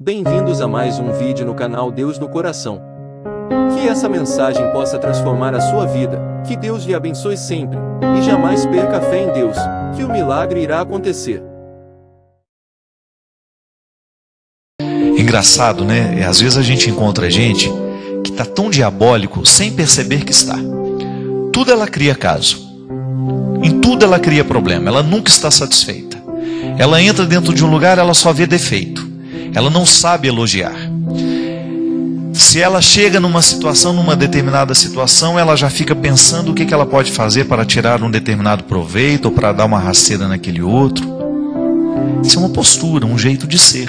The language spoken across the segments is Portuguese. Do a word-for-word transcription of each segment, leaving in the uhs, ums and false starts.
Bem-vindos a mais um vídeo no canal Deus no Coração. Que essa mensagem possa transformar a sua vida, que Deus lhe abençoe sempre, e jamais perca a fé em Deus, que o milagre irá acontecer. Engraçado, né? Às vezes a gente encontra gente que está tão diabólico sem perceber que está. Tudo ela cria caso. Em tudo ela cria problema. Ela nunca está satisfeita. Ela entra dentro de um lugar, ela só vê defeito. Ela não sabe elogiar. Se ela chega numa situação, numa determinada situação, ela já fica pensando o que ela pode fazer para tirar um determinado proveito ou para dar uma rasteira naquele outro. Isso é uma postura, um jeito de ser.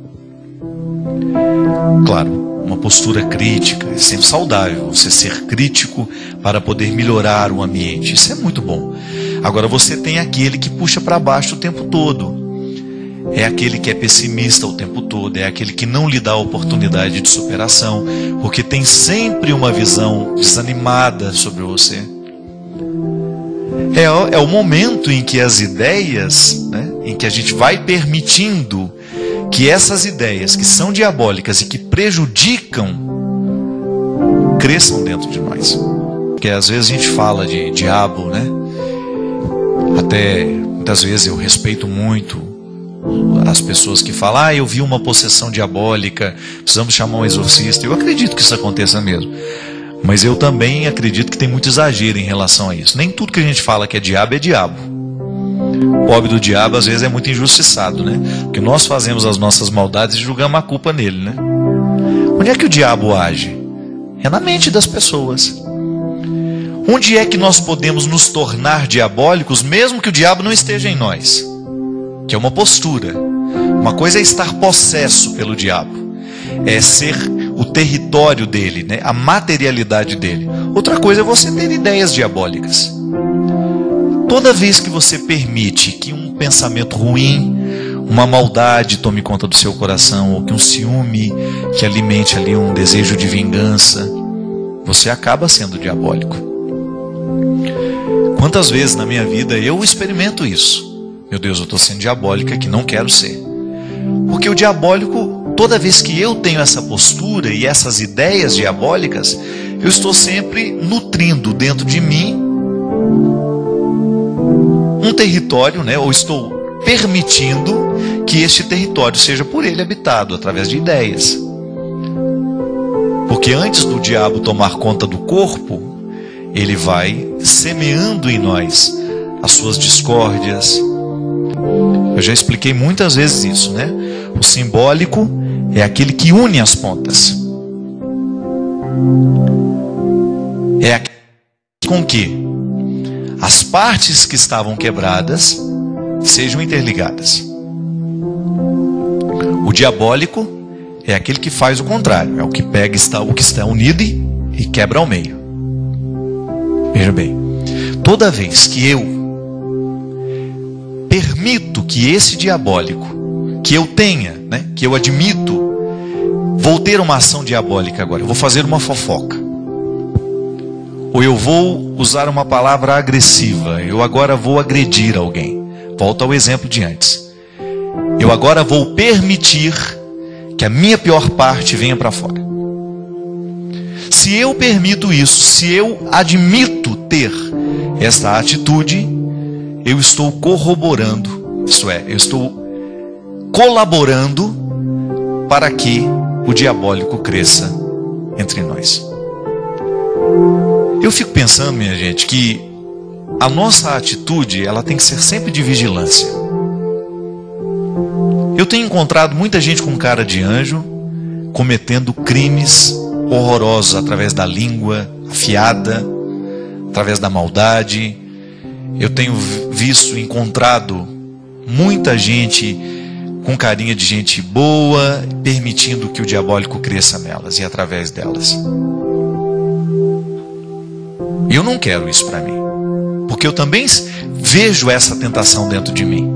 Claro, uma postura crítica, é sempre saudável você ser crítico para poder melhorar o ambiente. Isso é muito bom. Agora você tem aquele que puxa para baixo o tempo todo. É aquele que é pessimista o tempo todo, é aquele que não lhe dá a oportunidade de superação, porque tem sempre uma visão desanimada sobre você. É, é o momento em que as ideias, né, em que a gente vai permitindo que essas ideias que são diabólicas e que prejudicam, cresçam dentro de nós. Porque às vezes a gente fala de diabo, né? Até muitas vezes eu respeito muito as pessoas que falam, ah, eu vi uma possessão diabólica, precisamos chamar um exorcista. Eu acredito que isso aconteça mesmo. Mas eu também acredito que tem muito exagero em relação a isso. Nem tudo que a gente fala que é diabo é diabo. O pobre do diabo às vezes é muito injustiçado, né? Porque nós fazemos as nossas maldades e julgamos a culpa nele, né? Onde é que o diabo age? É na mente das pessoas. Onde é que nós podemos nos tornar diabólicos mesmo que o diabo não esteja em nós? Que é uma postura. Uma coisa é estar possesso pelo diabo, é ser o território dele, né? A materialidade dele. Outra coisa é você ter ideias diabólicas. Toda vez que você permite que um pensamento ruim, uma maldade tome conta do seu coração, ou que um ciúme que alimente ali um desejo de vingança, você acaba sendo diabólico. Quantas vezes na minha vida eu experimento isso? Meu Deus, eu estou sendo diabólica que não quero ser. Porque o diabólico, toda vez que eu tenho essa postura e essas ideias diabólicas, eu estou sempre nutrindo dentro de mim um território, né? Ou estou permitindo que este território seja por ele habitado, através de ideias. Porque antes do diabo tomar conta do corpo, ele vai semeando em nós as suas discórdias. Eu já expliquei muitas vezes isso, né? O simbólico é aquele que une as pontas. É aquele com que as partes que estavam quebradas sejam interligadas. O diabólico é aquele que faz o contrário, é o que pega o que está unido e quebra ao meio. Veja bem, toda vez que eu permito que esse diabólico, que eu tenha, né, que eu admito, vou ter uma ação diabólica agora, eu vou fazer uma fofoca, ou eu vou usar uma palavra agressiva, eu agora vou agredir alguém. Volto ao exemplo de antes. Eu agora vou permitir que a minha pior parte venha para fora. Se eu permito isso, se eu admito ter esta atitude, eu estou corroborando, isso é, eu estou colaborando para que o diabólico cresça entre nós. Eu fico pensando, minha gente, que a nossa atitude, ela tem que ser sempre de vigilância. Eu tenho encontrado muita gente com cara de anjo, cometendo crimes horrorosos através da língua afiada, através da maldade. Eu tenho visto, encontrado muita gente com carinha de gente boa, permitindo que o diabólico cresça nelas e através delas. Eu não quero isso para mim, porque eu também vejo essa tentação dentro de mim.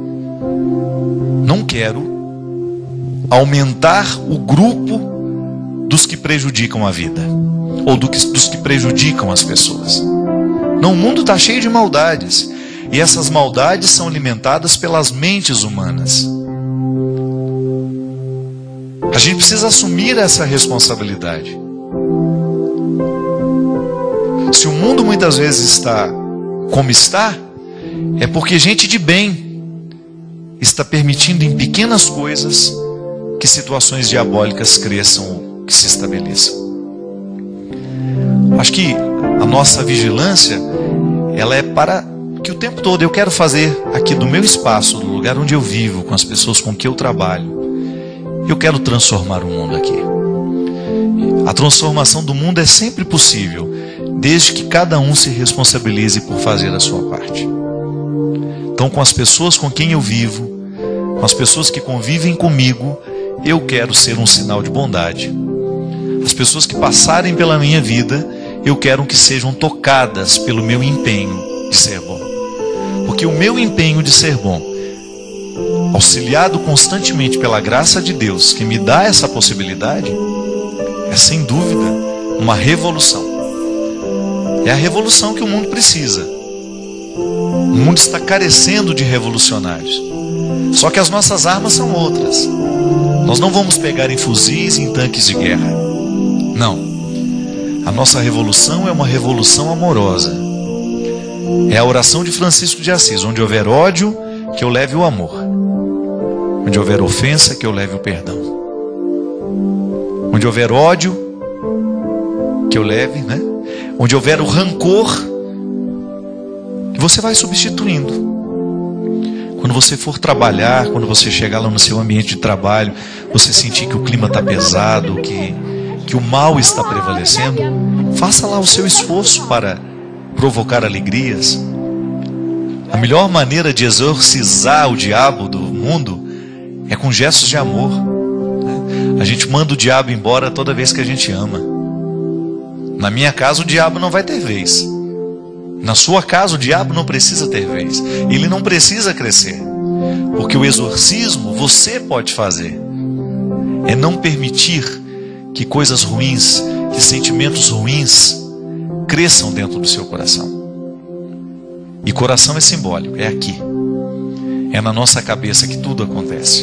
Não quero aumentar o grupo dos que prejudicam a vida, ou dos que prejudicam as pessoas. Não, o mundo está cheio de maldades, e essas maldades são alimentadas pelas mentes humanas. A gente precisa assumir essa responsabilidade. Se o mundo muitas vezes está como está, é porque gente de bem está permitindo em pequenas coisas que situações diabólicas cresçam ou que se estabeleçam. Acho que a nossa vigilância, ela é para que o tempo todo eu quero fazer aqui do meu espaço, do lugar onde eu vivo, com as pessoas com que eu trabalho, eu quero transformar o mundo aqui. A transformação do mundo é sempre possível, desde que cada um se responsabilize por fazer a sua parte. Então, com as pessoas com quem eu vivo, com as pessoas que convivem comigo, eu quero ser um sinal de bondade. As pessoas que passarem pela minha vida, eu quero que sejam tocadas pelo meu empenho de ser bom. Porque o meu empenho de ser bom, auxiliado constantemente pela graça de Deus, que me dá essa possibilidade, é sem dúvida uma revolução. É a revolução que o mundo precisa. O mundo está carecendo de revolucionários. Só que as nossas armas são outras. Nós não vamos pegar em fuzis e em tanques de guerra. Não. A nossa revolução é uma revolução amorosa. É a oração de Francisco de Assis: onde houver ódio, que eu leve o amor. Onde houver ofensa, que eu leve o perdão. Onde houver ódio, que eu leve, né? Onde houver o rancor, que você vai substituindo. Quando você for trabalhar, quando você chegar lá no seu ambiente de trabalho, você sentir que o clima está pesado, que, que o mal está prevalecendo, faça lá o seu esforço para provocar alegrias. A melhor maneira de exorcizar o diabo do mundo é com gestos de amor. A gente manda o diabo embora toda vez que a gente ama. Na minha casa o diabo não vai ter vez. Na sua casa o diabo não precisa ter vez. Ele não precisa crescer. Porque o exorcismo você pode fazer. É não permitir que coisas ruins, que sentimentos ruins cresçam dentro do seu coração. E coração é simbólico, é aqui. É na nossa cabeça que tudo acontece.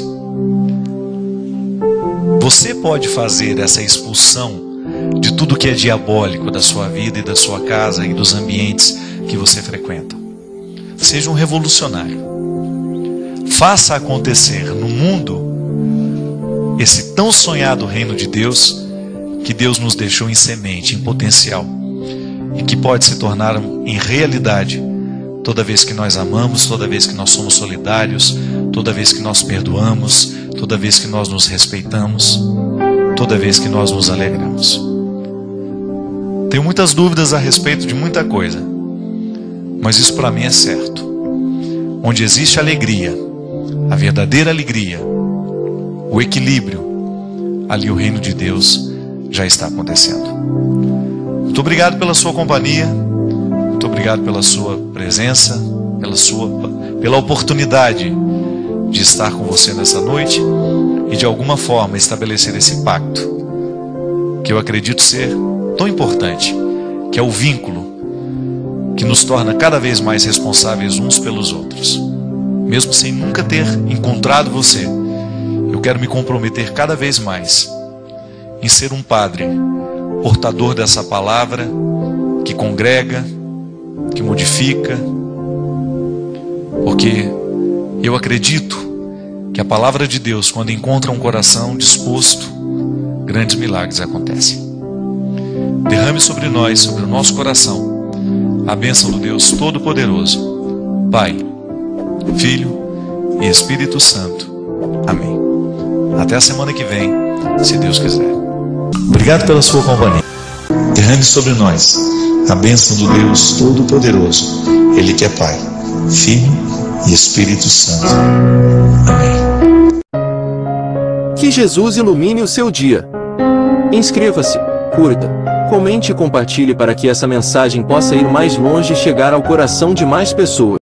Você pode fazer essa expulsão de tudo que é diabólico da sua vida e da sua casa e dos ambientes que você frequenta. Seja um revolucionário. Faça acontecer no mundo esse tão sonhado reino de Deus que Deus nos deixou em semente, em potencial, e que pode se tornar em realidade toda vez que nós amamos, toda vez que nós somos solidários, toda vez que nós perdoamos, toda vez que nós nos respeitamos, toda vez que nós nos alegramos. Tenho muitas dúvidas a respeito de muita coisa, mas isso para mim é certo. Onde existe alegria, a verdadeira alegria, o equilíbrio, ali o reino de Deus já está acontecendo. Muito obrigado pela sua companhia, muito obrigado pela sua presença, pela sua, pela oportunidade de estar com você nessa noite e de alguma forma estabelecer esse pacto que eu acredito ser tão importante, que é o vínculo que nos torna cada vez mais responsáveis uns pelos outros. Mesmo sem nunca ter encontrado você, eu quero me comprometer cada vez mais em ser um padre, portador dessa palavra, que congrega, que modifica, porque eu acredito que a palavra de Deus, quando encontra um coração disposto, grandes milagres acontecem. Derrame sobre nós, sobre o nosso coração, a bênção do Deus Todo-Poderoso, Pai, Filho e Espírito Santo. Amém. Até a semana que vem, se Deus quiser. Obrigado pela sua companhia. Derrame sobre nós a bênção do Deus Todo-Poderoso, Ele que é Pai, Filho e Espírito Santo. Amém. Que Jesus ilumine o seu dia. Inscreva-se, curta, comente e compartilhe para que essa mensagem possa ir mais longe e chegar ao coração de mais pessoas.